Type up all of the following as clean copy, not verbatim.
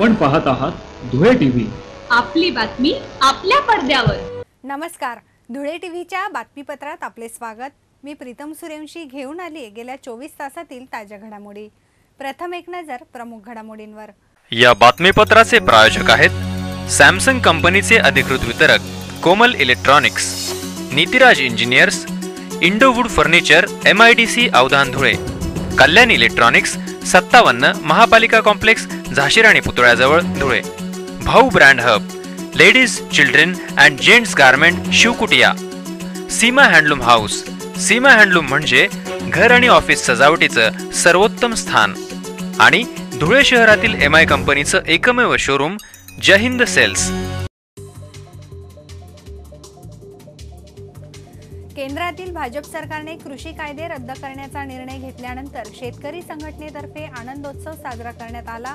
आपण पाहत आहात धुळे टीव्ही, आपली बातमी आपल्या पडद्यावर। नमस्कार, धुळे टीव्हीच्या बातमीपत्रात आपले स्वागत। मी प्रीतम सूर्यवंशी घेऊन आली गेल्या 24 तासातील ताज्या घडामोडी। प्रथम एक नजर प्रमुख घडामोडींवर। या बातमीपत्राचे प्रायोजक आहेत सॅमसंग कंपनीचे अधिकृत वितरक Komal electronics, Nitiraj engineers, Indowood furniture, MIDC Avdhan Dhule, Kalyan electronics 57 महापालिका कॉम्प्लेक्स झाशीराणी पुतळ्याजवळ Dhule, Bhau brand hub, ladies, children and gents garment Shivkutiya, Seema handloom house. Seema handloom म्हणजे घर आणि ऑफिस सजावटीचं सर्वोत्तम स्थान आणि धुळे शहरातील MI कंपनीचं एकमेव शोरूम जय हिंद सेल्स। केंद्रातील भाजप सरकारने कृषी कायदे रद्द करण्याचा निर्णय घेतल्यानंतर शेतकरी संघटनेतर्फे आनंदोत्सव साजरा करण्यात आला।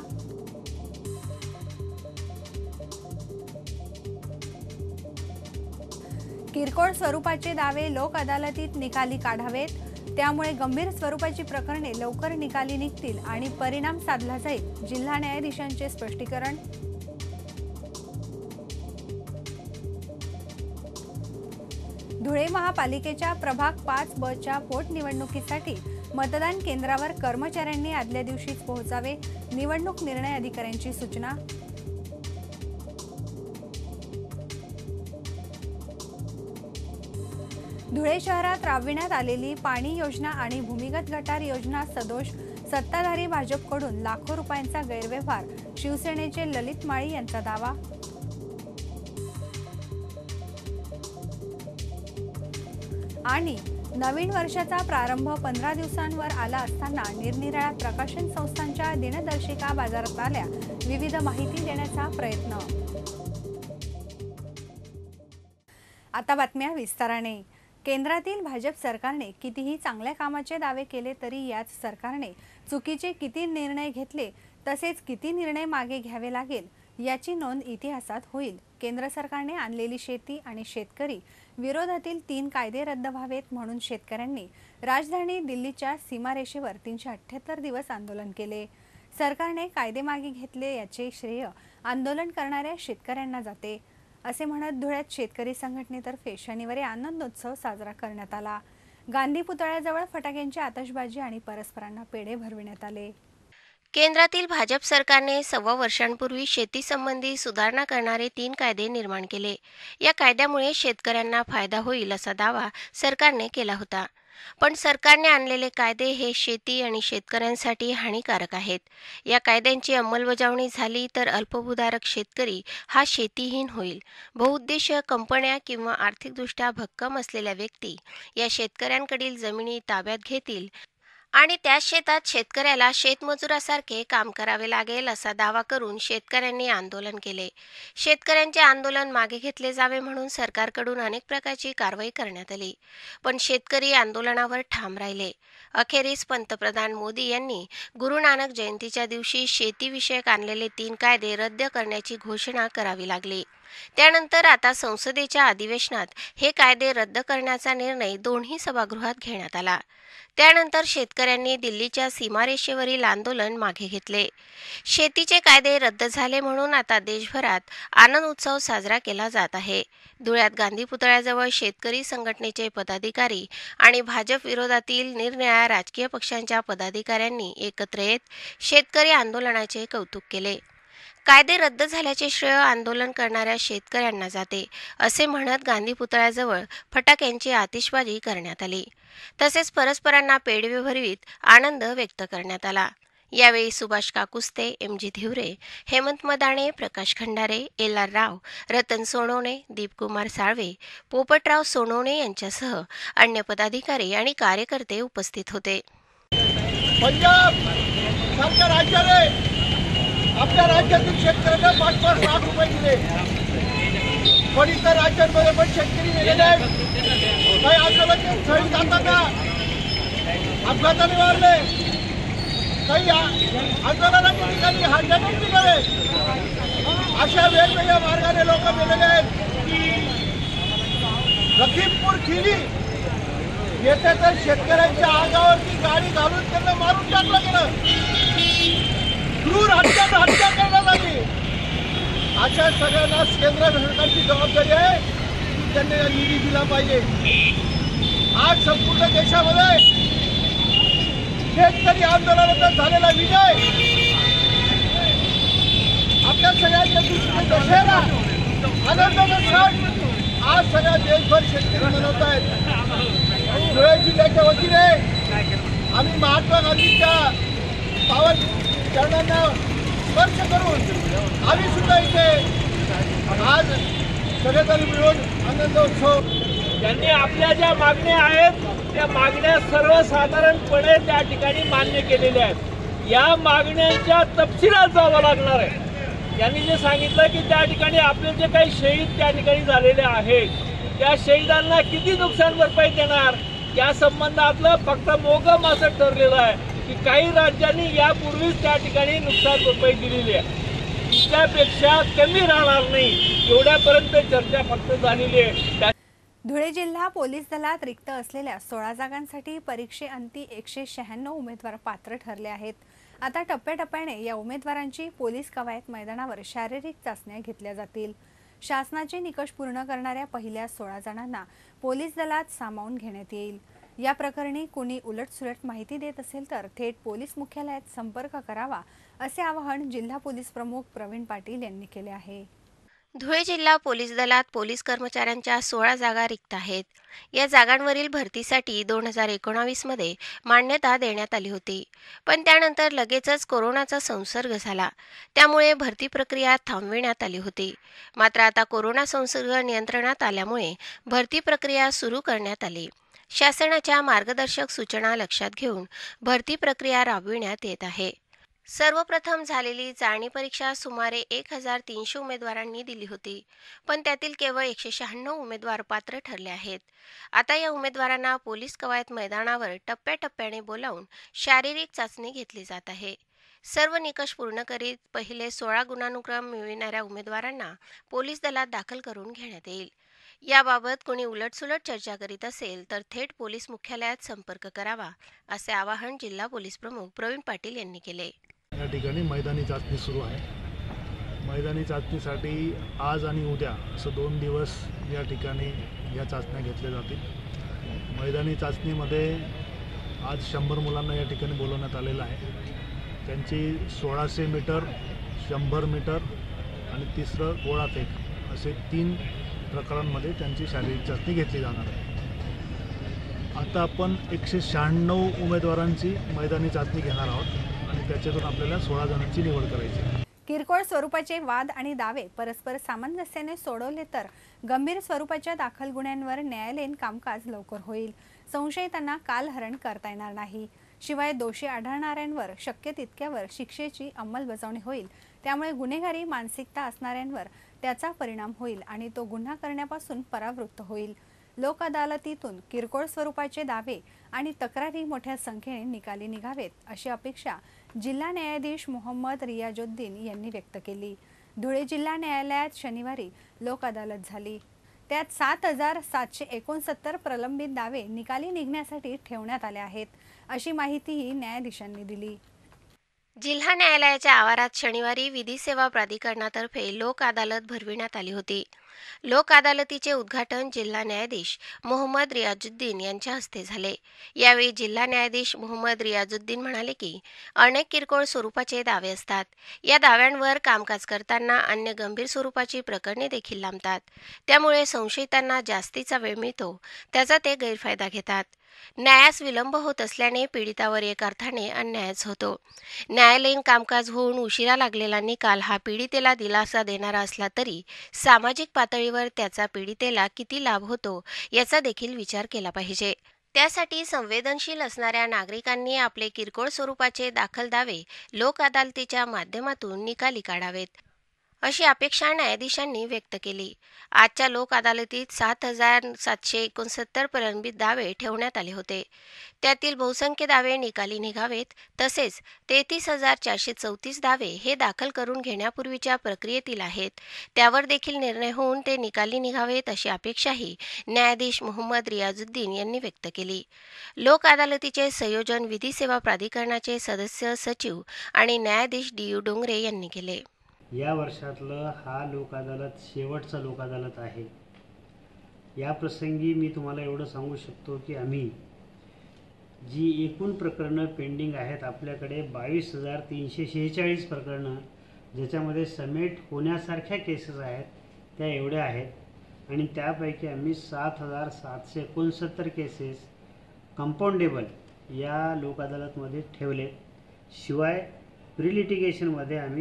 किरकोळ स्वरूपाचे दावे लोक अदालतीत निकाली काढावेत, त्यामुळे गंभीर स्वरूपाची प्रकरणे लवकर निकाली निघतील आणि परिणाम साधला जाईल, जिल्हा न्यायाधीशांचे स्पष्टीकरण। धुळे महापालिकेच्या प्रभाग 5B च्या पोटनिवडणुकीसाठी मतदान केंद्रावर कर्मचाऱ्यांनी आदल्या दिवशीच पोहोचावे, निवडणूक निर्णय अधिकाऱ्यांची सूचना। धुळे शहरात राबविण्यात आलेली पाणी योजना आणि भूमिगत गटार योजना सदोष सत्ताधारी भाजपकडून लाखो रुपयांचा गैरव्यवहार, शिवसेनेचे ललित माळी यांचा दावा। आणि नवीन वर्षाचा प्रारंभ 15 दिवसांवर आला असताना निरनिराळ्या प्रकाशन संस्थांच्या दिनदर्शिका बाजारात आल्या, विविध माहिती देण्याचा प्रयत्न। आता बातम्या विस्ताराने। केंद्रातील भाजप सरकारने कितीही चांगल्या कामाचे दावे केले तरी याच सरकारने चुकीचे किती निर्णय घेतले, तसेच किती निर्णय मागे घ्यावे लागेल याची नोंद इतिहासात होईल। केंद्र सरकारने आणलेली शेती आणि शेतकरी विरोधातील 3 कायदे रद्द व्हावेत म्हणून शेतकऱ्यांनी राजधानी दिल्लीच्या सीमारेषेवर 378 दिवस आंदोलन केले। सरकारने कायदे मागे घेतले याचे श्रेय आंदोलन करणाऱ्या शेतकऱ्यांना जाते, असे म्हणत धुळ्यात शेतकरी संघटनेतर्फे शनिवारी आनंदोत्सव साजरा करण्यात आला। गांधी पुतळ्याजवळ फटाक्यांची आतषबाजी आणि परस्परांना पेढे भरविण्यात आले। केंद्रातील भाजप सरकारने 1.25 वर्षांपूर्वी शेती संबंधी सुधारणा करणारे 3 कायदे निर्माण केले। या कायद्यामुळे शेतकऱ्यांना फायदा होईल असा दावा सरकारने केला होता, पण सरकारने आणलेले कायदे हे शेती आणि शेतकऱ्यांसाठी हानिकारक आहेत। या कायद्यांची अंमलबजावणी झाली तर अल्पभूधारक शेतकरी हा शेतीहीन होईल। बहुउद्देशीय कंपन्या किंवा आर्थिकदृष्ट्या भक्कम असलेल्या व्यक्ती या शेतकऱ्यांकडील जमिनी ताब्यात घेतील आणि त्या शेतात शेतकऱ्याला शेतमजुरासारखे काम करावे लागेल असा दावा करून शेतकऱ्यांनी आंदोलन केले। शेतकऱ्यांचे आंदोलन मागे घेतले जावे म्हणून सरकारकडून अनेक प्रकारची कारवाई करण्यात आली, पण शेतकरी आंदोलनावर ठाम राहिले। अखेरीस पंतप्रधान मोदी यांनी गुरु नानक जयंतीच्या दिवशी शेतीविषयक आणलेले 3 कायदे रद्द करण्याची घोषणा करावी लागली। त्यानंतर आता संसदेच्या अधिवेशनात हे कायदे रद्द करण्याचा निर्णय दोन्ही सभागृहात घेण्यात आला। त्यानंतर शेतकऱ्यांनी दिल्लीच्या सीमारेषेवरील आंदोलन मागे घेतले। शेतीचे कायदे रद्द झाले म्हणून आता देशभरात आनंद उत्सव साजरा केला जात आहे। धुळ्यात गांधी पुतळ्याजवळ शेतकरी संघटनेचे पदाधिकारी आणि भाजप विरोधातील निरनिराळ्या राजकीय पक्षांच्या पदाधिकाऱ्यांनी एकत्र येत शेतकरी आंदोलनाचे कौतुक केले। कायदे रद्द झाल्याचे श्रेय आंदोलन करणाऱ्या शेतकऱ्यांना जाते, असे म्हणत गांधी पुतळ्याजवळ फटाक्यांची आतिषबाजी करण्यात आली, तसेच परस्परांना पेढे भरवीत आनंद व्यक्त करण्यात आला। यावेळी सुभाष काकुस्ते, MG धिवरे, हेमंत मदाणे, प्रकाश खंडारे, LR राव, रतन सोनवणे, दीपकुमार साळवे, पोपटराव सोनवणे यांच्यासह अन्य पदाधिकारी आणि कार्यकर्ते उपस्थित होते। पंजाब सारख्या राज्याने आपल्या राज्यातील शेतकऱ्यांना 5-5 लाख रुपये दिले, पण इतर राज्यांमध्ये पण शेतकरी गेलेले आहेत। काही आंदोलनाचे स्थळी जाताना अपघाताने वारले, काही आंदोलनाच्या ठिकाणी हार्टअटॅक निघाले, अशा वेगवेगळ्या मार्गाने लोक गेलेले आहेत। लखीमपूर खिली येथे तर शेतकऱ्यांच्या अंगावरती गाडी घालून त्यांना मारून टाकलं गेलं, क्रूर हत्या करण्यात आली। अशा सगळ्यांना केंद्र सरकारची जबाबदारी आहे की त्यांनी निधी दिला पाहिजे. आज संपूर्ण देशामध्ये शेतकरी आंदोलनाचा झालेला विजय आपल्या सगळ्यांच्या दृष्टीने दशेरा आनंदाचा सण आज सगळ्या देशभर शेतकरी मनवत आहेत. धुळे जिल्ह्याच्या वतीने आम्ही महात्मा गांधींच्या पावन चरणांना स्पर्श करून आम्ही सुद्धा इथे आज सगळेजण मिळून आनंदोत्सव. त्यांनी आपल्या ज्या मागण्या आहेत त्या मागण्या सर्वसाधारणपणे त्या ठिकाणी मान्य केलेल्या आहेत. या मागण्यांच्या तपशिलात जावं लागणार आहे. त्यांनी जे सांगितलं की त्या ठिकाणी आपले जे काही शहीद त्या ठिकाणी झालेले आहेत त्या शहीदांना किती नुकसान भरपाई देणार या संबंधातलं फक्त मोगम असं ठरलेलं आहे की काही राज्यांनी यापूर्वीच त्या ठिकाणी नुकसान भरपाई दिलेली आहे. त्यापेक्षा कमी राहणार नाही एवढ्यापर्यंत चर्चा फक्त झालेली आहे. धुळे जिल्हा पोलीस दलात रिक्त असलेल्या 16 जागांसाठी परीक्षेअंती 196 उमेदवार पात्र ठरले आहेत. आता टप्प्याटप्प्याने या उमेदवारांची पोलीस कवायत मैदानावर शारीरिक चाचण्या घेतल्या जातील. शासनाचे निकष पूर्ण करणाऱ्या पहिल्या 16 जणांना पोलीस दलात सामावून घेण्यात येईल. या प्रकरणी कुणी उलटसुलट माहिती देत असेल तर थेट पोलीस मुख्यालयात संपर्क करावा असे आवाहन जिल्हा पोलीस प्रमुख प्रवीण पाटील यांनी केले आहे. धुळे जिल्हा पोलीस दलात पोलीस कर्मचाऱ्यांच्या 16 जागा रिक्त आहेत. या जागांवरील भरतीसाठी 2019 मध्ये मान्यता देण्यात आली होती, पण त्यानंतर लगेचच कोरोनाचा संसर्ग झाला. त्यामुळे भरती प्रक्रिया थांबविण्यात आली होती. मात्र आता कोरोना संसर्ग नियंत्रणात आल्यामुळे भरती प्रक्रिया सुरू करण्यात आली. शासनाच्या मार्गदर्शक सूचना लक्षात घेऊन भरती प्रक्रिया राबविण्यात येत आहे. सर्वप्रथम झालेली चाळणी परीक्षा सुमारे 1300 उमेदवारांनी दिली होती, पण त्यातील केवळ 196 उमेदवार पात्र ठरले आहेत. आता या उमेदवारांना पोलीस कवायत मैदानावर टप्प्याटप्प्याने बोलावून शारीरिक चाचणी घेतली जात आहे. सर्व निकष पूर्ण करीत पहिले 16 गुणानुक्रम मिळविणाऱ्या उमेदवारांना पोलीस दलात दाखल करून घेण्यात येईल. याबाबत कोणी उलटसुलट चर्चा करीत असेल तर थेट पोलीस मुख्यालयात संपर्क करावा असे आवाहन जिल्हा पोलीस प्रमुख प्रवीण पाटील यांनी केले. या ठिकाणी मैदानी चाचणी सुरू आहे. मैदानी चाचणीसाठी आज आणि उद्या असं 2 दिवस या ठिकाणी या चाचण्या घेतल्या जातील. मैदानी चाचणीमध्ये आज 100 मुलांना या ठिकाणी बोलवण्यात आलेलं आहे. त्यांची 1600 मीटर, 100 मीटर आणि तिसरं गोळा फेक असे 3 प्रकारांमध्ये त्यांची शारीरिक चाचणी घेतली जाणार आहे. आता आपण 196 उमेदवारांची मैदानी चाचणी घेणार आहोत आणि त्याच्यातून आपल्याला 16 जणांची निवड करायची. किरकोळ स्वरूपाचे वाद आणि दावे परस्पर सामंजस्याने सोडवले तर गंभीर स्वरूपाच्या दाखल गुन्ह्यांवर न्यायालयीन कामकाज लवकर होईल. संशयितांना कालहरण करता येणार नाही. शिवाय दोषी आढळणाऱ्यांवर शक्य तितक्यावर शिक्षेची अंमलबजावणी होईल. त्यामुळे गुन्हेगारी मानसिकता असणाऱ्यांवर त्याचा परिणाम होईल आणि तो गुन्हा करण्यापासून परावृत्त होईल. लोक अदालतीतून किरकोळ स्वरूपाचे दावे आणि तक्रारी मोठ्या संख्येने निकाली निघावेत अशी अपेक्षा जिल्हा न्यायाधीश मोहम्मद रियाजुद्दीन यांनी व्यक्त केली. धुळे जिल्हा न्यायालयात शनिवारी लोक अदालत झाली. त्यात 7769 प्रलंबित दावे निकाली निघण्यासाठी ठेवण्यात आले आहेत अशी माहितीही न्यायाधीशांनी दिली. जिल्हा न्यायालयाच्या आवारात शनिवारी विधी सेवा प्राधिकरणातर्फे लोक अदालत भरविण्यात आली होती. लोक अदालतीचे उद्घाटन जिल्हा न्यायाधीश मोहम्मद रियाजुद्दीन यांच्या हस्ते झाले. यावेळी जिल्हा न्यायाधीश मोहम्मद रियाजुद्दीन म्हणाले की अनेक किरकोळ स्वरूपाचे दावे असतात. या दाव्यांवर कामकाज करताना अन्य गंभीर स्वरूपाची प्रकरणे देखील लांबतात. त्यामुळे संशयितांना जास्तीचा वेळ मिळतो, त्याचा ते गैरफायदा घेतात. न्यायास विलंब होत असल्याने पीडितावर एक अर्थाने अन्यायच होतो. न्यायालयीन कामकाज होऊन उशिरा लागलेला निकाल हा पीडितेला दिलासा देणारा असला तरी सामाजिक पातळीवर त्याचा पीडितेला किती लाभ होतो याचा देखील विचार केला पाहिजे. त्यासाठी संवेदनशील असणाऱ्या नागरिकांनी आपले किरकोळ स्वरूपाचे दाखल दावे लोक अदालतीच्या माध्यमातून निकाली काढावेत अशी अपेक्षा न्यायाधीशांनी व्यक्त केली. आजच्या लोक अदालतीत 7769 प्रलंबित दावे ठेवण्यात आले होते. त्यातील बहुसंख्य दावे निकाली निघावेत, तसेच 33,434 दावे हे दाखल करून घेण्यापूर्वीच्या प्रक्रियेतील आहेत. त्यावर देखील निर्णय होऊन ते निकाली निघावेत अशी अपेक्षाही न्यायाधीश मोहम्मद रियाजुद्दीन यांनी व्यक्त केली. लोक अदालतीचे संयोजन विधी सेवा प्राधिकरणाचे सदस्य सचिव आणि न्यायाधीश DU डोंगरे यांनी केले. या वर्षातलं हा लोक अदालत शेवटचा लोक अदालत आहे। या प्रसंगी मी तुम्हाला एवढं सांगू शकतो की आम्ही जी एकूण प्रकरणं पेंडिंग आहेत आपल्याकडे 22,346 प्रकरणं, ज्याच्यामध्ये समेट होण्यासारख्या केसेस आहेत त्या एवढ्या आहेत आणि त्यापैकी आम्ही 7,769 केसेस कंपाऊंडेबल या लोक अदालतमध्ये ठेवले। शिवाय प्रिलिटिगेशनमध्ये आम्ही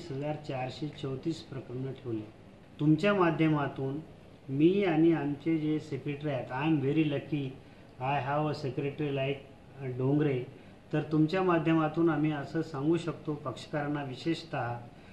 33,434 प्रकरणं ठेवले। तुमच्या माध्यमातून मी आणि आमचे जे सेक्रेटरी आहेत, I am very lucky I have a secretary like Dongre, तर तुमच्या माध्यमातून आम्ही असं सांगू शकतो पक्षकारांना विशेषतः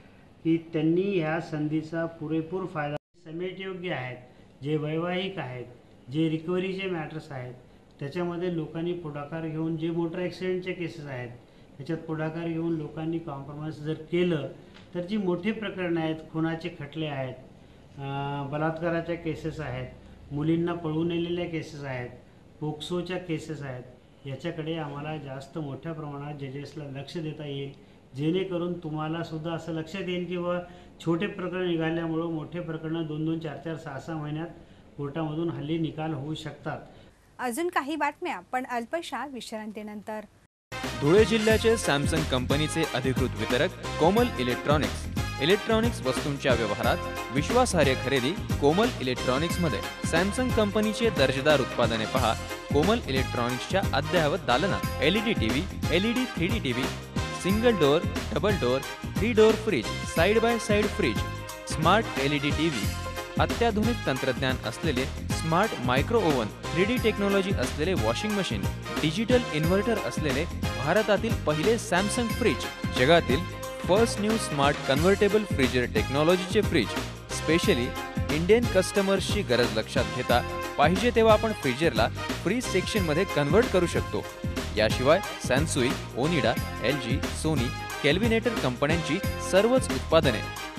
की त्यांनी ह्या संधीचा पुरेपूर फायदा, समेटयोग्य आहेत, जे वैवाहिक आहेत, जे रिकव्हरीचे मॅटर्स आहेत, त्याच्यामध्ये लोकांनी पुढाकार घेऊन जे मोटर ॲक्सिडेंटचे केसेस आहेत त्याच्यात पुढाकार घेऊन लोकांनी कॉम्प्रोमाइज जर केलं तर जी मोठी प्रकरणं आहेत, खुनाचे खटले आहेत, बलात्काराच्या केसेस आहेत, मुलींना पळवून नेलेल्या केसेस आहेत, पोक्सोच्या केसेस आहेत, याच्याकडे आम्हाला जास्त मोठ्या प्रमाणात जजेसला लक्ष देता येईल, जेणेकरून तुम्हालासुद्धा असं लक्षात येईल की बा छोटे प्रकरण निघाल्यामुळं मोठे प्रकरणं 2-2, 4-4, 6-6 महिन्यात कोर्टामधून हल्ली निकाल होऊ शकतात। अजून काही बातम्या पण अल्पशा विश्रांतीनंतर। धुळे जिल्ह्याचे सॅमसंग कंपनीचे अधिकृत वितरक कोमल इलेक्ट्रॉनिक्स। इलेक्ट्रॉनिक्स वस्तूंच्या व्यवहारात विश्वासार्ह खरेदी कोमल इलेक्ट्रॉनिक्समध्ये। सॅमसंग कंपनीचे दर्जेदार उत्पादने पहा कोमल इलेक्ट्रॉनिक्सच्या अद्ययावत दालनात। LED TV, LED 3D TV, single door, double door, 3 door fridge, side by side fridge, smart LED TV, अत्याधुनिक तंत्रज्ञान असलेले smart micro oven, 3D technology असलेले वॉशिंग मशीन, डिजिटल इन्व्हर्टर असलेले भारतातील पहिले सॅमसंग फ्रीज, जगातील first new smart convertible freezer टेक्नॉलॉजीचे fridge, specially Indian कस्टमर्सची गरज लक्षात घेता पाहिजे तेव्हा आपण फ्रीजरला फ्रीज सेक्शनमध्ये कन्व्हर्ट करू शकतो। याशिवाय Sansui, Onida, LG, Sony, Kelvinator कंपन्यांची सर्वच उत्पादने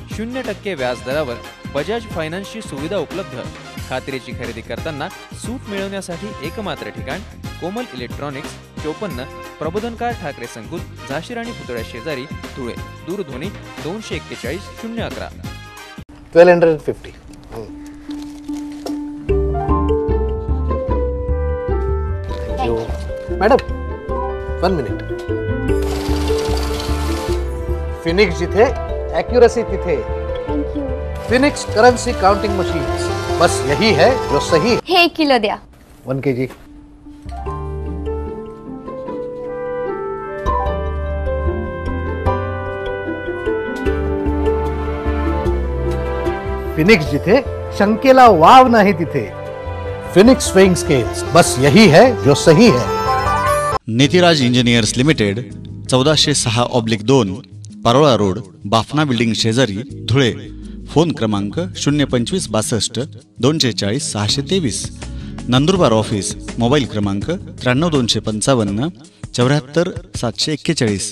0% व्याजदरावर बजाज फायनान्सची सुविधा उपलब्ध। खात्रीची खरेदी करताना सूट मिळवण्यासाठी एकमात्र ठिकाण कोमल इलेक्ट्रॉनिक्स, 54 प्रबोधनकार ठाकरे संकुल, झाशीर आणि पुतळ्या शेजारी, धुळे। दूरध्वनी 241 011। 1250। Thank you madam. 1 minute. Phoenix जिथे एक्युरेसी तिथे। Thank you. Phoenix currency counting machines, बस यही है जो सही। हे 1 किलो द्या। 1 kg। फिनिक्स जिथे शंकेला वाव नाही तिथे। फिनिक्स वेइंग स्केल्स, बस यही है जो सही है। Nitiraj engineers limited, 1406/2 Parola road, Bafna building शेजारी, धुळे। फोन क्रमांक 025 62 240 623। नंदुरबार ऑफिस, मोबाईल क्रमांक 93 255 74 741।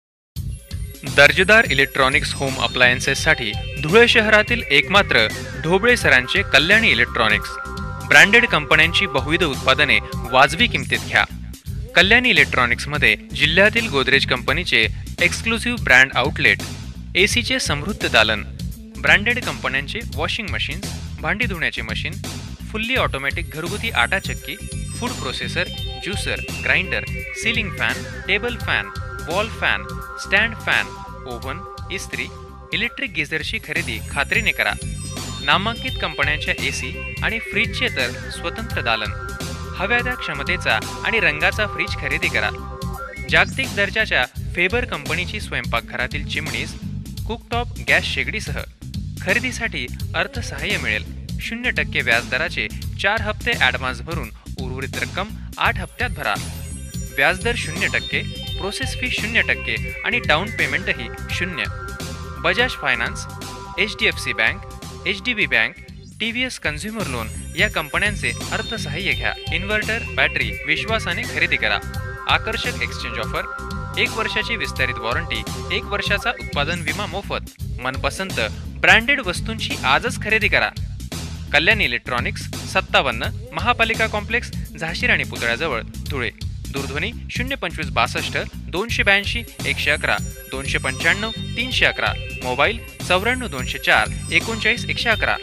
दर्जेदार इलेक्ट्रॉनिक्स होम अप्लायन्सेससाठी धुळे शहरातील एकमात्र ढोबळे सरांचे कल्याणी इलेक्ट्रॉनिक्स। ब्रँडेड कंपन्यांची बहुविध उत्पादने वाजवी किमतीत घ्या। कल्याणी इलेक्ट्रॉनिक्समध्ये जिल्ह्यातील गोदरेज कंपनीचे एक्सक्लुसिव्ह ब्रँड आउटलेट, एसीचे समृद्ध दालन, ब्रँडेड कंपन्यांचे वॉशिंग मशीन्स, भांडी धुण्याचे मशीन, फुल्ली ऑटोमॅटिक घरगुती आटा चक्की, food processor, juicer, grinder, ceiling fan, table fan, wall fan, stand fan, oven, इस्त्री, इलेक्ट्रिक गिझरची खरेदी खात्रीने करा। नामांकित कंपन्यांच्या एसी आणि फ्रीजचे तर स्वतंत्र दालन। हव्या त्या क्षमतेचा आणि रंगाचा फ्रीज खरेदी करा। जागतिक दर्जाच्या फेबर कंपनीची स्वयंपाकघरातील चिमणीज, कुकटॉप गॅस शेगडीसह खरेदीसाठी अर्थसहाय्य मिळेल। 0% व्याजदराचे 4 हप्ते ॲडव्हान्स भरून उर्वरित रक्कम 8 हप्त्यात भरा। व्याजदर 0%, प्रोसेस फी 0% आणि डाऊन पेमेंटही 0। Bajaj finance, HDFC bank, HDB bank, TVS consumer loan या कंपन्यांचे अर्थसहाय्य घ्या। इन्व्हर्टर, बॅटरी विश्वासाने खरेदी करा। आकर्षक एक्सचेंज ऑफर, 1 वर्षाची विस्तारित वॉरंटी, 1 वर्षाचा उत्पादन विमा मोफत। मनपसंत ब्रँडेड वस्तूंची आजच खरेदी करा। कल्याणी इलेक्ट्रॉनिक्स, 57 महापालिका कॉम्प्लेक्स, झाशीर आणि पुतळ्याजवळ, धुळे। दूरध्वनी 02562 282 111 295 311, मोबाईल 94 204 39 111.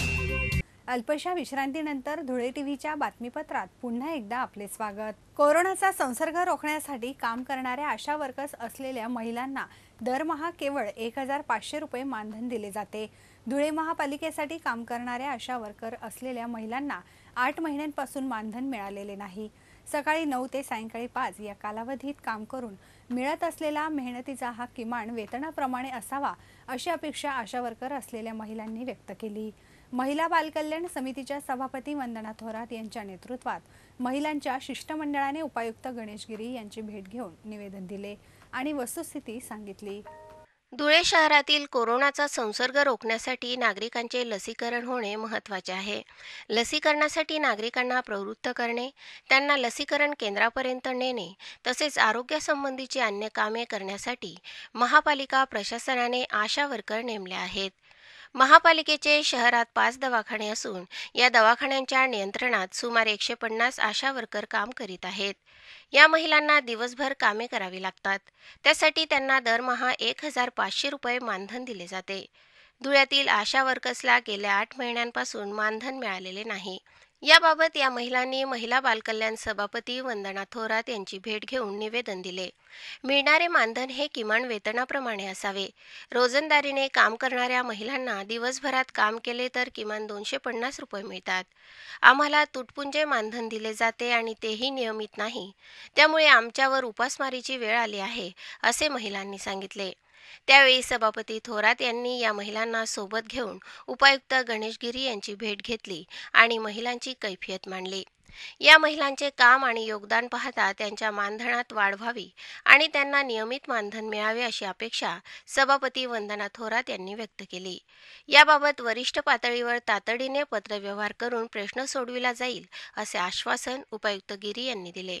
अल्पशा विश्रांतीनंतर धुळे टीव्हीच्या बातमीपत्रात पुन्हा एकदा आपले स्वागत. कोरोनाचा संसर्ग रोखण्यासाठी काम करणाऱ्या आशा वर्कर्स असलेल्या महिलांना दरमहा केवळ 1500 रुपये मानधन दिले जाते. धुळे महापालिकेसाठी काम करणाऱ्या आशा वर्कर असलेल्या महिलांना 8 महिन्यांपासून मानधन मिळालेले नाही. सकाळी 9 ते सायंकाळी 5 या कालावधीत काम करून मिळत असलेला मेहनतीचा हा किमान वेतनाप्रमाणे असावा अशी अपेक्षा आशा वर्कर असलेल्या महिलांनी व्यक्त केली. महिला बालकल्याण समितीच्या सभापती वंदना थोरात यांच्या नेतृत्वात महिलांच्या शिष्टमंडळाने उपायुक्त गणेश गिरी यांची भेट घेऊन निवेदन दिले आणि वस्तुस्थिती सांगितली. धुळे शहरातील कोरोनाचा संसर्ग रोखण्यासाठी नागरिकांचे लसीकरण होणे महत्त्वाचे आहे. लसीकरणासाठी नागरिकांना प्रवृत्त करणे, त्यांना लसीकरण केंद्रापर्यंत नेणे तसेच आरोग्यासंबंधीची अन्य कामे करण्यासाठी महापालिका प्रशासनाने आशा वर्कर नेमले आहेत. महापालिकेचे शहरात 5 दवाखाने असून या दवाखान्यांच्या नियंत्रणात सुमारे 150 आशा वर्कर काम करीत आहेत. या महिलांना दिवसभर कामे करावी लागतात. त्यासाठी त्यांना दरमहा 1500 रुपये मानधन दिले जाते. धुळ्यातील आशा वर्कर्सला गेल्या 8 महिन्यांपासून मानधन मिळालेले नाही. याबाबत या महिलांनी महिला बालकल्याण सभापती वंदना थोरात यांची भेट घेऊन निवेदन दिले. मिळणारे मानधन हे किमान वेतनाप्रमाणे असावे. रोजंदारीने काम करणाऱ्या महिलांना दिवसभरात काम केले तर किमान 250 रुपये मिळतात. आम्हाला तुटपुंजे मानधन दिले जाते आणि तेही नियमित नाही. त्यामुळे आमच्यावर उपासमारीची वेळ आली आहे असे महिलांनी सांगितले. त्यावेळी सभापती थोरात यांनी या महिलांना सोबत घेऊन उपायुक्त गणेश गिरी यांची भेट घेतली आणि महिलांची कैफियत मांडली. या महिलांचे काम आणि योगदान पाहता त्यांच्या मानधनात वाढ व्हावी आणि त्यांना नियमित मानधन मिळावे अशी अपेक्षा सभापती वंदना थोरात यांनी व्यक्त केली. याबाबत वरिष्ठ पातळीवर तातडीने पत्रव्यवहार करून प्रश्न सोडविला जाईल असे आश्वासन उपायुक्त गिरी यांनी दिले.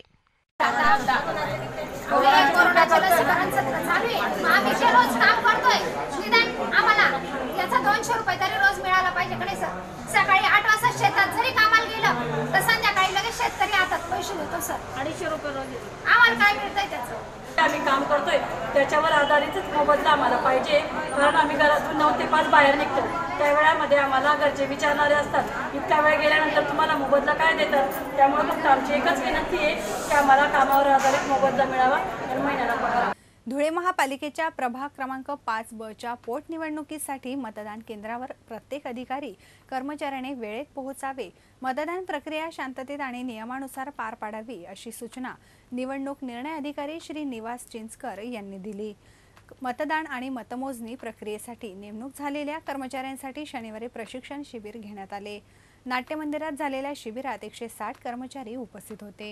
कोरोनाचं लसीकरण सत्र चालू आहे. आम्ही जे रोज काम करतोय निदान आम्हाला याचा 200 रुपये तरी रोज मिळाला पाहिजे. कडे सर सकाळी 8 वाजता शेतात जरी कामाला गेलं तर संध्याकाळी लगेच शेतकरी हातात पैसे देतो सर. 250 रुपये रोज आम्हाला काय मिळतंय त्याचं? आम्ही काम करतोय त्याच्यावर आधारितच मोबदला आम्हाला पाहिजे. कारण आम्ही घरातून 9 ते 5 बाहेर निघतो. त्या वेळामध्ये आम्हाला घरचे विचारणारे असतात इतक्या वेळ गेल्यानंतर तुम्हाला मोबदला काय देतात. त्यामुळे फक्त आमची एकच विनंती आहे की आम्हाला कामावर आधारित मोबदला मिळावा आणि महिन्याला पगार. धुळे महापालिकेच्या प्रभाग क्रमांक 5B च्या पोटनिवडणुकीसाठी मतदान केंद्रावर प्रत्येक अधिकारी कर्मचाऱ्याने वेळेत पोहोचावे, मतदान प्रक्रिया शांततेत आणि नियमानुसार पार पाडावी अशी सूचना निवडणूक निर्णय अधिकारी श्री निवास चिंचकर यांनी दिली. मतदान आणि मतमोजणी प्रक्रियेसाठी नेमणूक झालेल्या कर्मचाऱ्यांसाठी शनिवारी प्रशिक्षण शिबिर घेण्यात आले. नाट्यमंदिरात झालेल्या शिबिरात 160 कर्मचारी उपस्थित होते.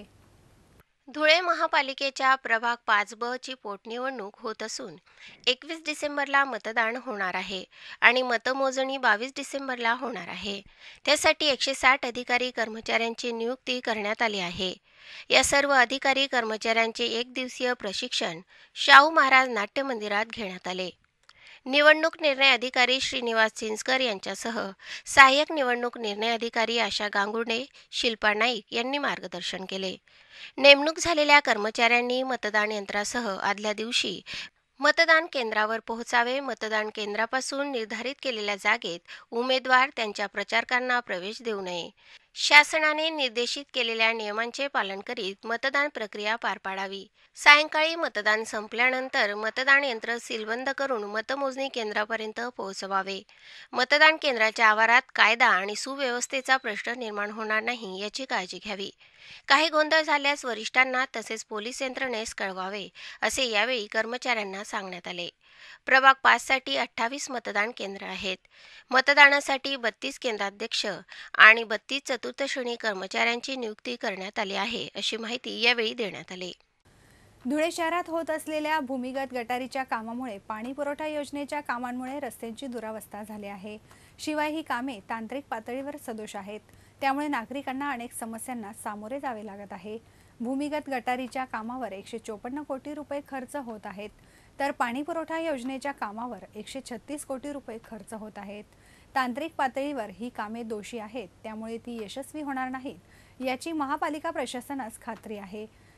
धुळे महापालिकेच्या प्रभाग 5B ची पोटनिवडणूक होत असून 21 डिसेंबरला मतदान होणार आहे आणि मतमोजणी 22 डिसेंबरला होणार आहे. त्यासाठी 160 अधिकारी कर्मचाऱ्यांची नियुक्ती करण्यात आली आहे. या सर्व अधिकारी कर्मचाऱ्यांचे 1 दिवसीय प्रशिक्षण शाहू महाराज नाट्यमंदिरात घेण्यात आले. निवडणूक निर्णय अधिकारी श्रीनिवास चिंचकर यांच्यासह सहाय्यक निवडणूक निर्णय अधिकारी आशा गांगुर्डे, शिल्पा नाईक यांनी मार्गदर्शन केले. नेमणूक झालेल्या कर्मचाऱ्यांनी मतदान यंत्रासह आदल्या दिवशी मतदान केंद्रावर पोहोचावे. मतदान केंद्रापासून निर्धारित केलेल्या जागेत उमेदवार त्यांच्या प्रचारकांना प्रवेश देऊ नये. शासनाने निर्देशित केलेल्या नियमांचे पालन करीत मतदान प्रक्रिया पार पाडावी. सायंकाळी मतदान संपल्यानंतर मतदान यंत्र सीलबंद करून मतमोजणी केंद्रापर्यंत पोहोचवावे. मतदान केंद्राच्या आवारात कायदा आणि सुव्यवस्थेचा प्रश्न निर्माण होणार नाही याची काळजी घ्यावी. काही गोंधळ झाल्यास वरिष्ठांना तसेच पोलीस यंत्रणेस कळवावे असे यावेळी कर्मचाऱ्यांना सांगण्यात आले. प्रभाग 5 साठी 28 मतदान केंद्र आहेत. मतदानासाठी 32 केंद्राध्यक्ष आणि 32 चतुर्थ श्रेणी कर्मचाऱ्यांची नियुक्ती करण्यात आली आहे अशी माहिती यावेळी देण्यात आली. धुळे शहरात होत असलेल्या भूमिगत गटारीच्या कामामुळे पाणी पुरवठा योजनेच्या कामांमुळे रस्त्यांची दुरावस्था झाली आहे. शिवाय ही कामे तांत्रिक पातळीवर सदोष आहेत. त्यामुळे नागरिकांना अनेक समस्यांना सामोरे जावे लागत आहे. भूमिगत गटारीच्या कामावर 154 कोटी रुपये खर्च होत आहेत, तर पाणी पुरवठा योजनेच्या कामावर 136 कोटी रुपये खर्च होत आहेत. तांत्रिक पातळीवर ही कामे दोषी आहेत, त्यामुळे ती यशस्वी होणार नाहीत याची महापालिका प्रशासनास खात्री आहे.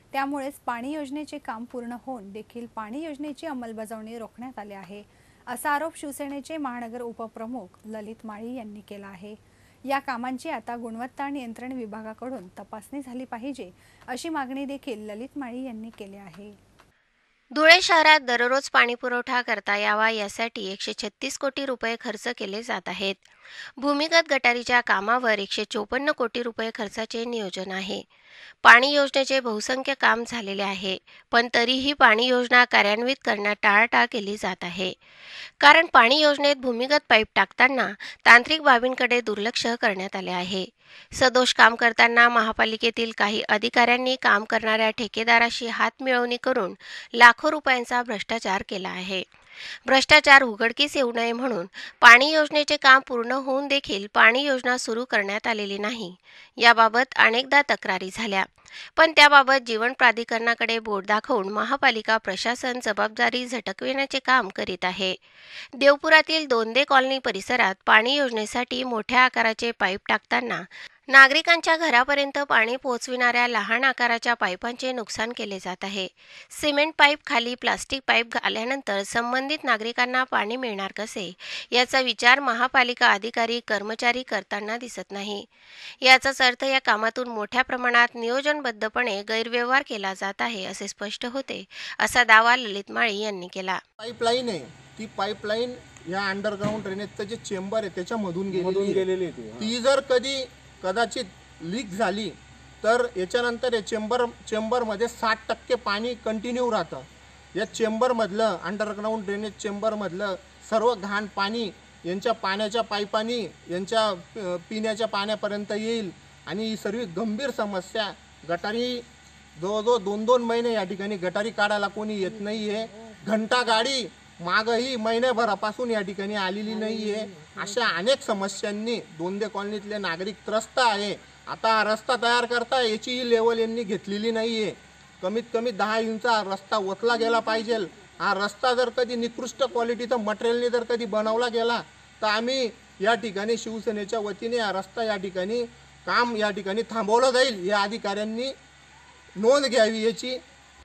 त्यामुळेच पाणी योजनेचे काम पूर्ण होऊन देखील पाणी योजनेची अंमलबजावणी रोखण्यात आली आहे, असा आरोप शिवसेनेचे महानगर उपप्रमुख ललित माळी यांनी केला आहे. या कामांची आता गुणवत्ता नियंत्रण विभागाकडून तपासणी झाली पाहिजे, अशी मागणी देखील ललित माळी यांनी केली आहे. धुळे शहरात दररोज पाणी पुरवठा करता यावा यासाठी 136 कोटी रुपये खर्च केले जात आहेत. भूमिगत गटारीच्या कामावर 154 कोटी रुपये खर्चाचे नियोजन आहे. पाणी योजनेचे बहुसंख्य काम झालेले आहे, पण तरीही पाणी योजना कार्यान्वित करण्यात टाळाटाळ केली जात आहे. कारण पाणी योजनेत भूमिगत पाईप टाकताना तांत्रिक बाबींकडे दुर्लक्ष करण्यात आले आहे. सदोष काम करताना महापालिकेतील काही अधिकाऱ्यांनी काम करणाऱ्या ठेकेदाराशी हातमिळवणी करून लाखो रुपयांचा भ्रष्टाचार केला आहे. भ्रष्टाचार उघडकीस येऊ नये म्हणून पाणी योजनेचे काम पूर्ण होऊन देखील पाणी योजना सुरू करण्यात आलेली नाही. याबाबत अनेकदा तक्रारी झाल्या, पण त्याबाबत जीवन प्राधिकरणाकडे बोट दाखवून महापालिका प्रशासन जबाबदारी झटकविण्याचे काम करीत आहे. देवपुरातील दोंदे कॉलनी परिसरात पाणी योजनेसाठी मोठ्या आकाराचे पाईप टाकताना नागरिकांच्या घरापर्यंत पाणी पोहोचविणाऱ्या लहान आकाराच्या पाईपांचे नुकसान केले जात आहे. सिमेंट पाईप खाली प्लास्टिक पाईप घातल्यानंतर संबंधित नागरिकांना पाणी मिळणार कसे, याचा विचार महापालिका अधिकारी कर्मचारी करताना दिसत नाही. याचाच अर्थ या कामातून मोठ्या प्रमाणात नियोजनबद्धपणे गैरव्यवहार केला जात आहे असे स्पष्ट होते, असा दावा ललित माळी यांनी केला. पाईपलाईन आहे, ती पाईपलाईन या अंडरग्राऊंड ड्रेनेजचं जे चेंबर आहे त्याच्यामधून गेलेली, ती जर कदाचित लीक झाली तर याच्यानंतर या चेंबरमध्ये 60% पाणी कंटिन्यू राहतं. या चेंबरमधलं अंडरग्राऊंड ड्रेनेज चेंबरमधलं सर्व घाण पाणी यांच्या पाण्याच्या पाईपानी यांच्या पिण्याच्या पाण्यापर्यंत येईल आणि ही सर्व गंभीर समस्या. गटारी जवळजवळ 2-2 महिने या ठिकाणी गटारी काढायला कोणी येत नाही आहे. घंटा गाडी मागही महिन्याभरापासून या ठिकाणी आलेली नाही आहे. अशा अनेक समस्यांनी दोंदे कॉलनीतले नागरिक त्रस्त आहे. आता रस्ता तयार करता याचीही लेवल यांनी घेतलेली नाही आहे. कमीत कमी 10 इंचा रस्ता ओतला गेला पाहिजे. हा रस्ता जर कधी निकृष्ट क्वालिटीचं मटेरियलने जर कधी बनवला गेला तर आम्ही या ठिकाणी शिवसेनेच्या वतीने हा रस्ता या ठिकाणी काम या ठिकाणी थांबवलं जाईल. या अधिकाऱ्यांनी नोंद घ्यावी याची.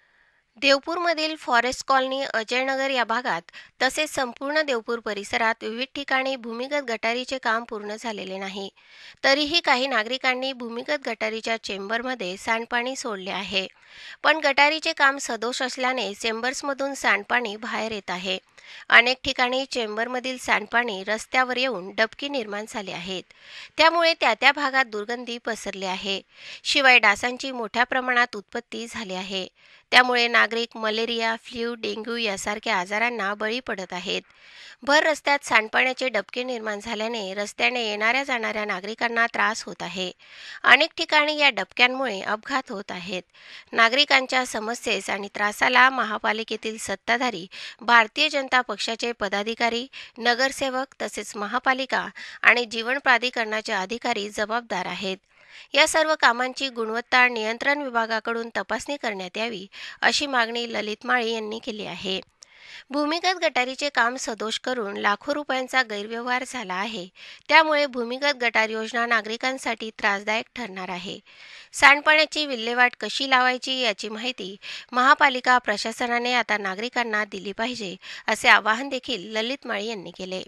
देवपूरमधील फॉरेस्ट कॉलनी, अजयनगर या भागात तसेच संपूर्ण देवपूर परिसरात विविध ठिकाणी भूमिगत गटारीचे काम पूर्ण झालेले नाही. तरीही काही नागरिकांनी भूमिगत गटारीच्या चेंबरमध्ये सांडपाणी सोडले आहे. पण गटारीचे काम सदोष असल्याने चेंबर्समधून सांडपाणी बाहेर येत आहे. अनेक ठिकाणी चेंबरमधील सांडपाणी रस्त्यावर येऊन डबकी निर्माण झाले आहेत. त्यामुळे त्या भागात दुर्गंधी पसरली आहे. शिवाय डासांची मोठ्या प्रमाणात उत्पत्ती झाली आहे. त्यामुळे नागरिक मलेरिया, फ्लू, डेंग्यू यासारख्या आजारांना बळी पडत आहेत. भर रस्त्यात सांडपाण्याचे डबके निर्माण झाल्याने रस्त्याने येणाऱ्या जाणाऱ्या नागरिकांना त्रास होत आहे. अनेक ठिकाणी या डबक्यांमुळे अपघात होत आहेत. नागरिकांच्या समस्येस आणि त्रासाला महापालिकेतील सत्ताधारी, भारतीय जनता पक्षाचे पदाधिकारी, नगरसेवक तसेच महापालिका आणि जीवन प्राधिकरणाचे अधिकारी जबाबदार आहेत. या सर्व कामांची गुणवत्ता नियंत्रण विभागाकडून तपासणी करण्यात यावी, अशी मागणी ललित माळी यांनी केली आहे. भूमिगत गटारीचे काम सदोष करून लाखो रुपयांचा गैरव्यवहार झाला आहे. त्यामुळे भूमिगत गटार योजना नागरिकांसाठी त्रासदायक ठरणार आहे. सांडपाण्याची विल्हेवाट कशी लावायची याची माहिती महापालिका प्रशासनाने आता नागरिकांना दिली पाहिजे, असे आवाहन देखील ललित माळी यांनी केले.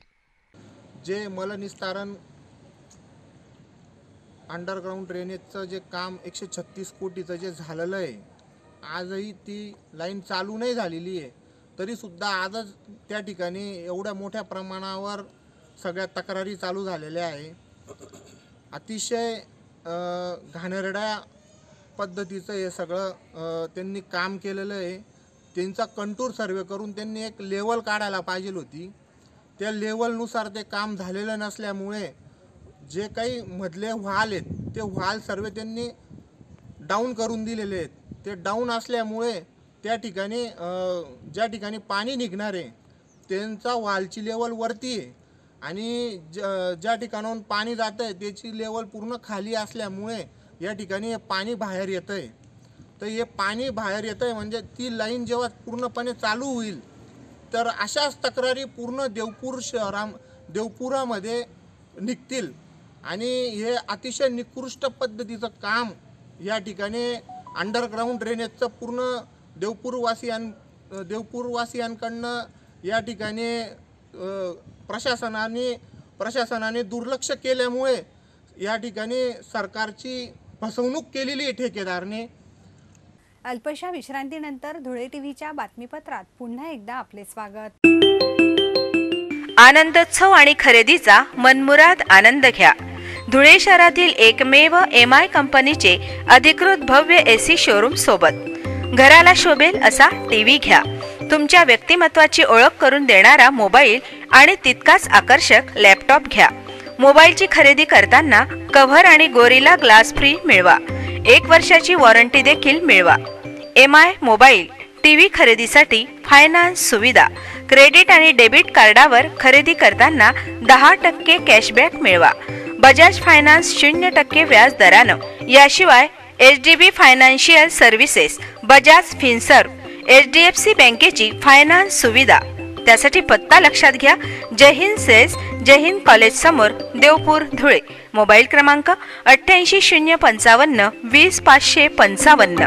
जे मलनिस्तारण अंडरग्राऊंड ड्रेनेजचं जे काम 136 कोटीचं जे झालेलं आहे, आजही ती लाईन चालू नाही झालेली आहे. तरीसुद्धा आजच त्या ठिकाणी एवढ्या मोठ्या प्रमाणावर सगळ्या तक्रारी चालू झालेल्या आहे. अतिशय घाणेरड्या पद्धतीचं हे सगळं त्यांनी काम केलेलं आहे. त्यांचा कंटूर सर्वे करून त्यांनी एक लेवल काढायला पाहिजे होती. त्या लेवलनुसार ते काम झालेलं नसल्यामुळे जे काही मधले व्हाल आहेत ते व्हाल सर्व त्यांनी डाऊन करून दिलेले आहेत. ते डाऊन असल्यामुळे त्या ठिकाणी ज्या ठिकाणी पाणी निघणार आहे त्यांचा व्हालची लेवल वरती आहे आणि ज्या ठिकाणाहून पाणी जातं आहे त्याची लेवल पूर्ण खाली असल्यामुळे या ठिकाणी हे पाणी बाहेर येतं आहे. तर हे पाणी बाहेर येतं आहे म्हणजे ती लाईन जेव्हा पूर्णपणे चालू होईल तर अशाच तक्रारी पूर्ण देवपुरामध्ये निघतील आणि हे अतिशय निकृष्ट पद्धतीचं काम या ठिकाणी अंडरग्राऊंड ड्रेनेजचं पूर्ण देवपूरवासियांकडनं या ठिकाणी प्रशासनाने दुर्लक्ष केल्यामुळे या ठिकाणी सरकारची फसवणूक केलेली आहे ठेकेदारने। अल्पशा विश्रांतीनंतर धुळे टीव्हीच्या बातमीपत्रात पुन्हा एकदा आपले स्वागत। आनंदोत्सव आणि खरेदीचा मनमुराद आनंद घ्या। धुळे शहरातील एकमेव MI कंपनीचे अधिकृत भव्य AC शोरूम सोबत घराला शोभेल असा टीव्ही घ्या। तुमच्या व्यक्तिमत्वाची ओळख करून देणारा मोबाईल आणि तितकाच आकर्षक लॅपटॉप घ्या। मोबाईलची खरेदी करताना कव्हर आणि गोरिला ग्लास फ्री मिळवा। 1 वर्षाची वॉरंटी देखील मिळवा। MI मोबाईल टीव्ही खरेदीसाठी फायनान्स सुविधा। क्रेडिट आणि डेबिट कार्डावर खरेदी करताना 10% कॅशबॅक मिळवा। बजाज फायनान्स 0% व्याज दरानं। याशिवाय HDB financial services, Bajaj Finserv, HDFC बँकेची फायनान्स सुविधा। त्यासाठी पत्ता लक्षात घ्या। जय हिंद सेल्स, जय हिंद कॉलेज समोर, देवपूर, धुळे। मोबाईल क्रमांक 8805 20 555।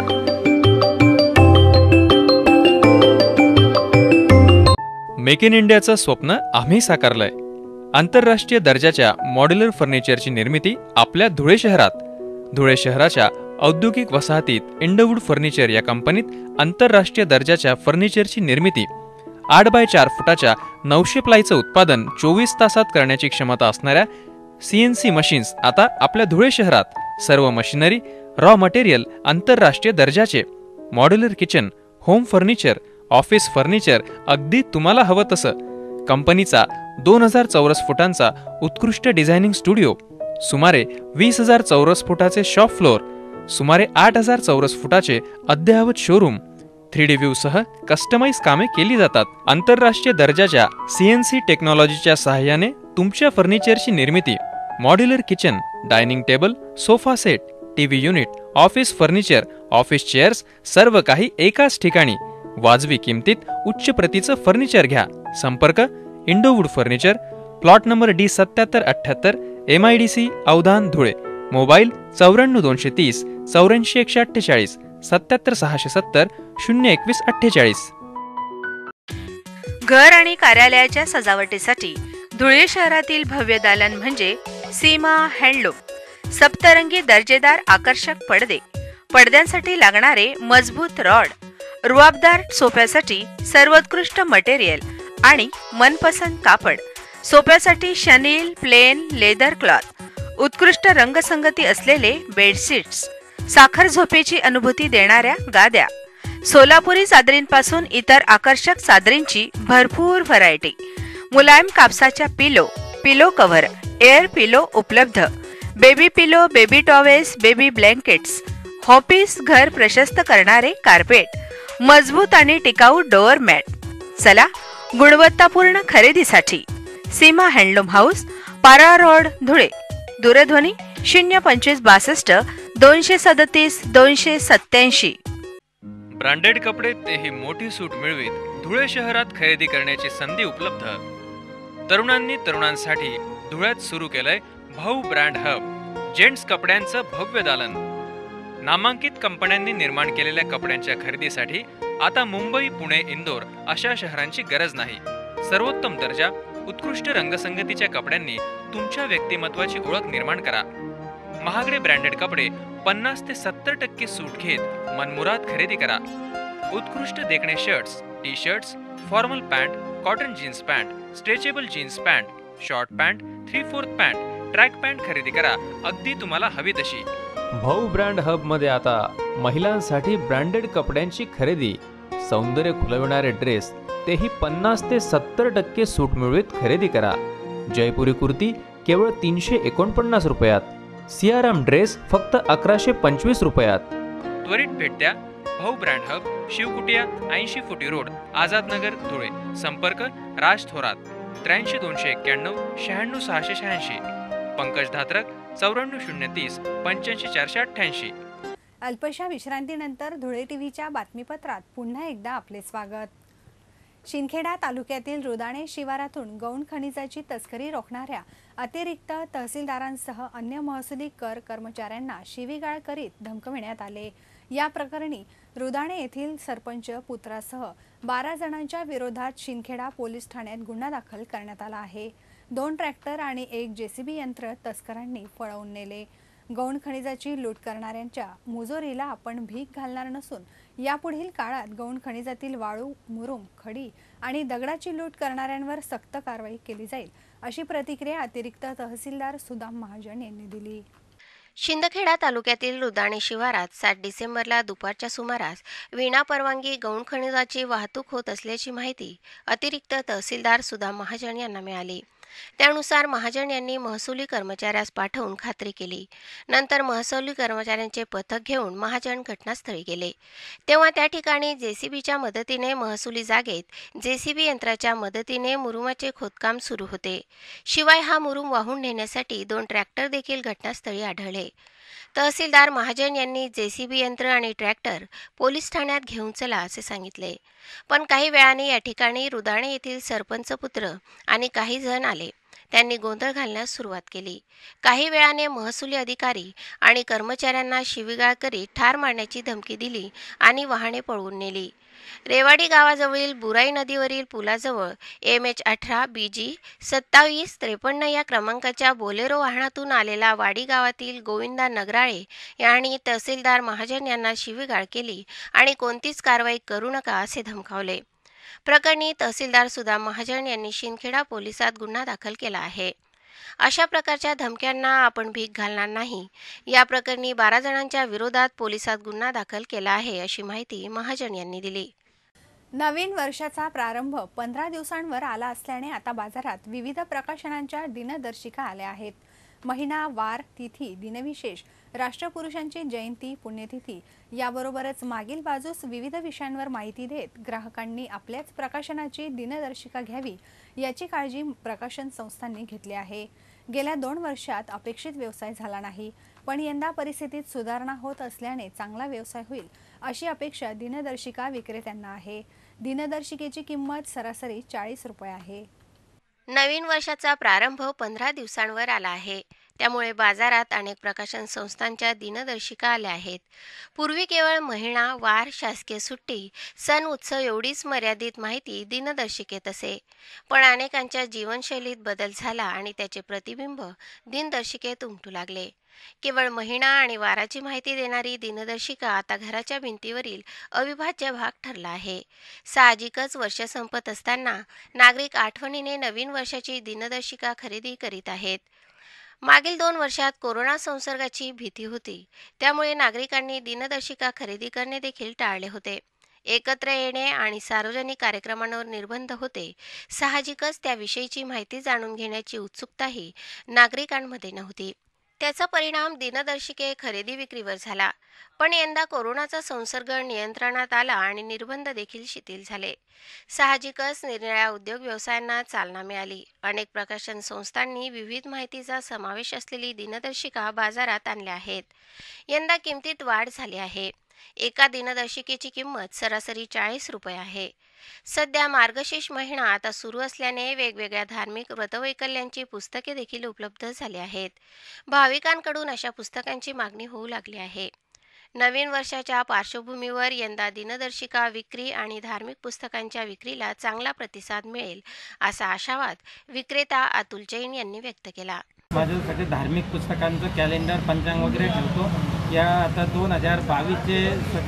मेक इन इंडियाचं स्वप्न आम्ही साकारलंय। आंतरराष्ट्रीय दर्जाच्या मॉड्युलर फर्निचरची निर्मिती आपल्या धुळे शहरात। धुळे शहराच्या औद्योगिक वसाहतीत इंडोवूड फर्निचर या कंपनीत आंतरराष्ट्रीय दर्जाच्या फर्निचरची निर्मिती 8x4 फुटाच्या 900 प्लायचं उत्पादन 24 तासात करण्याची क्षमता असणाऱ्या CNC मशीन्स आता आपल्या धुळे शहरात। सर्व मशिनरी, रॉ मटेरियल आंतरराष्ट्रीय दर्जाचे। Modular kitchen, home furniture, office furniture अगदी तुम्हाला हवं तसं। कंपनीचा 2000 चौरस फुटांचा उत्कृष्ट डिझायनिंग स्टुडिओ, सुमारे 20,000 चौरस फुटाचे शॉप फ्लोअर, सुमारे 8,000 चौरस फुटाचे अद्ययावत शोरूम, 3D व्ह्यू सह कस्टमाइज कामे केली जातात। आंतरराष्ट्रीय दर्जाच्या CNC टेक्नॉलॉजीच्या सहाय्याने तुमच्या फर्निचरची निर्मिती। Modular kitchen, dining table, sofa set, TV unit, office furniture, office chairs सर्व काही एकाच ठिकाणी। वाजवी किमतीत उच्च प्रतीचं फर्निचर घ्या। संपर्क Indowood furniture, plot number D7778, MIDC Avdhan, Dhule. Mobile 94 230 84 148, 77 670 021 48। घर आणि कार्यालयाच्या सजावटीसाठी धुळे शहरातील भव्य दालन म्हणजे सीमा हँडलूम। सप्तरंगी दर्जेदार आकर्षक पडदे, पडद्यांसाठी लागणारे मजबूत रॉड, रुबाबदार सोफ्यासाठी सर्वोत्कृष्ट मटेरियल आणि मनपसंत कापड। सोफ्यासाठी शनील, प्लेन, लेदर क्लॉथ, उत्कृष्ट रंगसंगती असलेले बेडशीट्स, साखर झोपेची अनुभूती देणाऱ्या गाद्या, सोलापुरी चादरींपासून इतर आकर्षक चादरींची भरपूर व्हरायटी, मुलायम कापसाच्या पिलो कव्हर, एअर पिलो उपलब्ध, baby pillow, baby towels, baby blankets, office घर प्रशस्त करणारे कार्पेट, मजबूत आणि टिकाऊ डोअर मॅट। चला गुणवत्तापूर्ण खरेदीसाठी Seema handloom house, Para road, Dhule. दूरध्वनी 025 62 237 287। ब्रँडेड कपडे तेही मोठी सूट मिळवीत धुळे शहरात खरेदी करण्याची संधी उपलब्ध। तरुणांनी तरुणांसाठी धुळ्यात सुरू केलंय भाऊ ब्रँड हब। जेंट्स कपड्यांचं भव्य दालन। नामांकित कंपन्यांनी निर्माण केलेल्या कपड्यांच्या खरेदीसाठी आता मुंबई, पुणे, इंदोर अशा शहरांची गरज नाही। सर्वोत्तम दर्जा, उत्कृष्ट रंगसंगतीच्या कपड्यांनी तुमच्या व्यक्तिमत्वाची ओळख निर्माण करा। महागडे ब्रँडेड कपडे 50 ते 70% सूट घेत मनमुराद खरेदी करा। उत्कृष्ट देखणे shirts, T-shirts, formal pant, cotton jeans pant, stretchable jeans pant, short pant, 3/4 pant, track pant खरेदी करा अगदी तुम्हाला हवी तशी। भाऊ ब्रँड हब मध्ये आता महिलांसाठी ब्रँडेड कपड्यांची खरेदी, सौंदर्य खुलविणारे ड्रेस तेही 50 ते 70% सूट मिळवीत खरेदी करा। जयपुरी कुर्ती केवळ 349 रुपयात, CRM ड्रेस फक्त 1125 रुपयात। त्वरित भेट द्या भाऊ ब्रँड हब, शिवकुटिया, 80 फुटी रोड, आझाद नगर, धुळे। संपर्क राज थोरात 83 291 96 686, पंकज धात्रक 94 030 85 488। अल्पशा विश्रांतीनंतर धुळे टीव्हीच्या बातमीपत्रात पुन्हा एकदा आपले स्वागत। शिंदखेडा तालुक्यातील रुदाणे शिवारातून गौण खनिजाची तस्करी रोखणाऱ्या अतिरिक्त तहसीलदारांसह अन्य महसुली कर कर्मचाऱ्यांना शिवीगाळ करीत धमकविण्यात आले। या प्रकरणी रुदाणे येथील सरपंच पुत्रासह 12 जणांच्या विरोधात शिंदखेडा पोलीस ठाण्यात गुन्हा दाखल करण्यात आला आहे. 2 ट्रॅक्टर आणि 1 जेसीबी यंत्र तस्करांनी पळवून नेले. गौण खनिजाची लूट करणाऱ्यांच्या मुजोरीला आपण भीक घालणार नसून यापुढील काळात गौण खनिजातील वाळू, मुरुम, खडी आणि दगडाची लूट करणाऱ्यांवर सक्त कारवाई केली जाईल, अशी प्रतिक्रिया अतिरिक्त तहसीलदार सुदाम महाजन यांनी दिली. शिंदखेडा तालुक्यातील रुदाणे शिवारात 7 डिसेंबरला दुपारच्या सुमारास विनापरवानगी गौण खनिजाची वाहतूक होत असल्याची माहिती अतिरिक्त तहसीलदार सुदाम महाजन यांना मिळाली. त्यानुसार महाजन यांनी महसुली कर्मचाऱ्यास पाठवून खात्री केली. नंतर महसुली कर्मचाऱ्यांचे पथक घेऊन महाजन घटनास्थळी गेले. तेव्हा त्या ठिकाणी जेसीबीच्या मदतीने महसुली जागेत जेसीबी यंत्राच्या मदतीने मुरुमाचे खोदकाम सुरू होते. शिवाय हा मुरुम वाहून नेण्यासाठी 2 ट्रॅक्टर देखील घटनास्थळी आढळले. तहसीलदार महाजन यांनी जेसीबी यंत्र आणि ट्रॅक्टर पोलीस ठाण्यात घेऊन चला असे सांगितले. पण काही वेळाने या ठिकाणी रुदाणे येथील सरपंच पुत्र आणि काही जण आले. त्यांनी गोंधळ घालण्यास सुरुवात केली. काही वेळाने महसुली अधिकारी आणि कर्मचाऱ्यांना शिवीगाळ करीत ठार मारण्याची धमकी दिली आणि वाहने पळवून नेली. रेवाडी गावाजवळील बुराई नदीवरील पुलाजवळ MH18 BG 2753 या क्रमांकाच्या बोलेरो वाहनातून आलेला वाडी गावातील गोविंदा नगराळे यांनी तहसीलदार महाजन यांना शिवीगाळ केली आणि कोणतीच कारवाई करू नका असे धमकावले. प्रकरणी तहसीलदार सुदाम महाजन यांनी शिंदखेडा पोलिसात गुन्हा दाखल केला आहे. अशा प्रकारच्या धमक्यांना आपण भीक घालणार नाही. या प्रकरणी 12 जणांच्या विरोधात पोलिसात गुन्हा दाखल केला आहे, अशी माहिती महाजन यांनी दिली. नवीन वर्षाचा प्रारंभ 15 दिवसांवर आला असल्याने आता बाजारात विविध प्रकाशनांच्या दिनदर्शिका आल्या आहेत. महिना, वार, तिथी, दिनविशेष, राष्ट्रपुरुषांची जयंती, पुण्यतिथी याबरोबरच मागील बाजूस विविध विषयांवर माहिती देत ग्राहकांनी आपल्याच प्रकाशनाची दिनदर्शिका घ्यावी याची काळजी प्रकाशन संस्थांनी घेतली आहे. गेल्या 2 वर्षात अपेक्षित व्यवसाय झाला नाही, पण यंदा परिस्थितीत सुधारणा होत असल्याने चांगला व्यवसाय होईल अशी अपेक्षा दिनदर्शिका विक्रेत्यांना आहे. दिनदर्शिकेची किंमत सरासरी 40 रुपये आहे. नवीन वर्षाचा प्रारंभ 15 दिवसांवर आला आहे. त्यामुळे बाजारात अनेक प्रकाशन संस्थांच्या दिनदर्शिका आल्या आहेत. पूर्वी केवळ महिना, वार, शासकीय सुट्टी, सण, उत्सव एवढीच मर्यादित माहिती दिनदर्शिकेत असे. पण अनेकांच्या जीवनशैलीत बदल झाला आणि त्याचे प्रतिबिंब दिनदर्शिकेत उमटू लागले. केवळ महिना आणि वाराची माहिती देणारी दिनदर्शिका आता घराच्या भिंतीवरील अविभाज्य भाग ठरला आहे. साहजिकच वर्ष संपत असताना नागरिक आठवणीने नवीन वर्षाची दिनदर्शिका खरेदी करीत आहेत. मागील 2 वर्षात कोरोना संसर्गाची भीती होती, त्यामुळे नागरिकांनी दिनदर्शिका खरेदी करणे देखील टाळले होते. एकत्र येणे आणि सार्वजनिक कार्यक्रमांवर निर्बंध होते. साहजिकच त्याविषयीची माहिती जाणून घेण्याची उत्सुकताही नागरिकांमध्ये नव्हती. त्याचा परिणाम दिनदर्शिके खरेदी विक्रीवर झाला. पण यंदा कोरोनाचा संसर्ग नियंत्रणात आला आणि निर्बंध देखील शिथिल झाले. साहजिकच निरनिराळ्या उद्योग व्यवसायांना चालना मिळाली. अनेक प्रकाशन संस्थांनी विविध माहितीचा समावेश असलेली दिनदर्शिका बाजारात आणल्या आहेत. यंदा किमतीत वाढ झाली आहे. एका दिनदर्शिकेची किंमत सरासरी 40 रुपये आहे. सध्या मार्गशीर्ष महिना आता सुरू असल्याने वेगवेगळ्या धार्मिक व्रतवैकल्यांची पुस्तके देखील उपलब्ध झाली आहेत. भाविकांकडून अशा पुस्तकांची मागणी होऊ लागली आहे. नवीन वर्षाच्या पार्श्वभूमीवर यंदा दिनदर्शिका विक्री आणि धार्मिक पुस्तकांच्या विक्रीला चांगला प्रतिसाद मिळेल असा आशावाद विक्रेता अतुल जैन यांनी व्यक्त केला. माझं सगळे धार्मिक पुस्तकांचं कॅलेंडर, पंचांग वगैरे ठेवतो. या आता 2022चे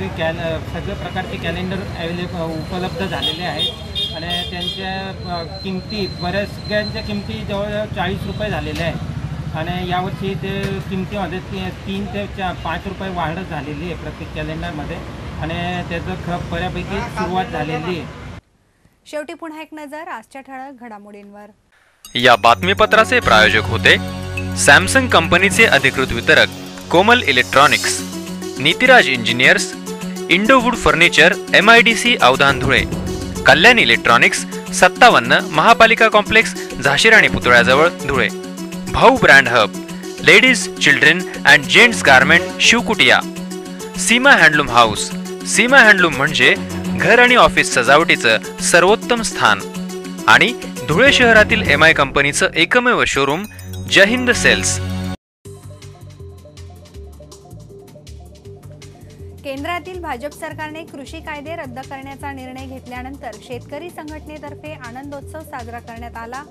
सगळे प्रकारचे कॅलेंडर उपलब्ध झालेले आहेत आणि त्यांच्या किमती बऱ्याचशा किमती जवळजवळ 40 रुपये झालेल्या आहेत. आणि यावर्षी ते किमतीमध्ये 3 ते 5 रुपये वाढ झालेली आहे प्रत्येक कॅलेंडरमध्ये आणि त्याचं बऱ्यापैकी सुरुवात झालेली आहे. शेवटी पुन्हा एक नजर आजच्या ठळक घडामोडींवर. या बातमीपत्राचे प्रायोजक होते सॅमसंग कंपनीचे अधिकृत वितरक Komal electronics, Nitiraj engineers, Indowood furniture, MIDC Avdhan Dhule, Kalyan electronics 57 महापालिका कॉम्प्लेक्स झाशीराणी पुतळ्याजवळ Dhule, Bhau brand hub, ladies, children and gents garment Shivkutiya, Seema handloom house. Seema handloom म्हणजे घर आणि ऑफिस सजावटीचं सर्वोत्तम स्थान आणि धुळे शहरातील MI कंपनीचं एकमेव शोरूम जय हिंद सेल्स. केंद्रातील भाजप सरकारने कृषी कायदे रद्द करण्याचा निर्णय घेतल्यानंतर शेतकरी संघटनेतर्फे आनंदोत्सव साजरा करण्यात आला।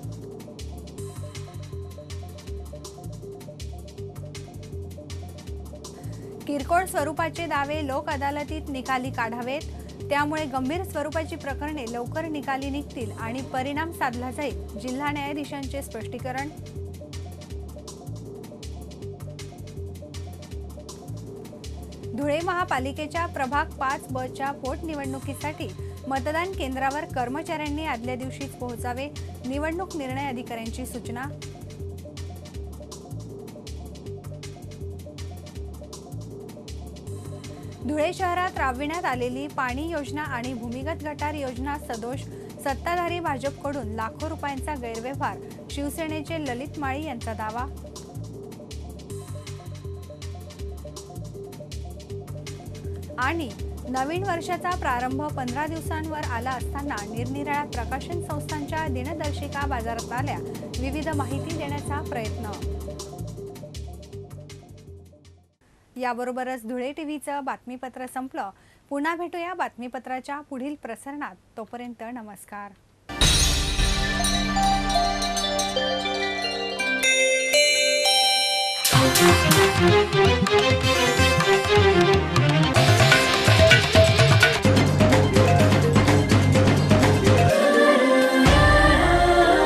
किरकोळ स्वरूपाचे दावे लोक अदालतीत निकाली काढावेत, त्यामुळे गंभीर स्वरूपाची प्रकरणे लवकर निकाली निघतील आणि परिणाम साधला जाईल, जिल्हा न्यायाधीशांचे स्पष्टीकरण। धुळे महापालिकेच्या प्रभाग 5 च्या पोटनिवडणुकीसाठी मतदान केंद्रावर कर्मचाऱ्यांनी आदल्या दिवशीच पोहोचावे, निवडणूक निर्णय अधिकाऱ्यांची सूचना। धुळे शहरात राबविण्यात आलेली पाणी योजना आणि भूमिगत गटार योजना सदोष सत्ताधारी भाजपकडून लाखो रुपयांचा गैरव्यवहार, शिवसेनेचे ललित माळी यांचा दावा। आणि नवीन वर्षाचा प्रारंभ 15 दिवसांवर आला असताना निरनिराळ्या प्रकाशन संस्थांच्या दिनदर्शिका बाजारात आल्या, विविध माहिती देण्याचा प्रयत्न। याबरोबरच धुळे टीव्हीचं बातमीपत्र संपलं। पुन्हा भेटूया बातमीपत्राच्या पुढील प्रसारणात, तोपर्यंत नमस्कार।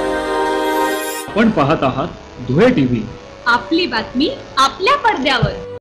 पण पाहत आहात धुळे टीव्ही, आपली बातमी आपल्या पडद्यावर।